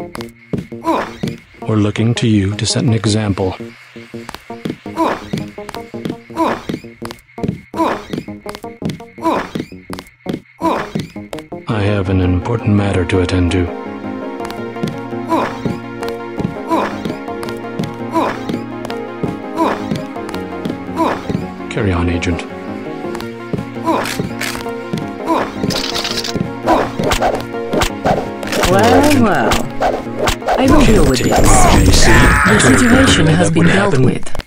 We're looking to you to set an example. I have an important matter to attend to. Carry on, Agent. Well. I will deal with this. JC, The situation has been dealt with.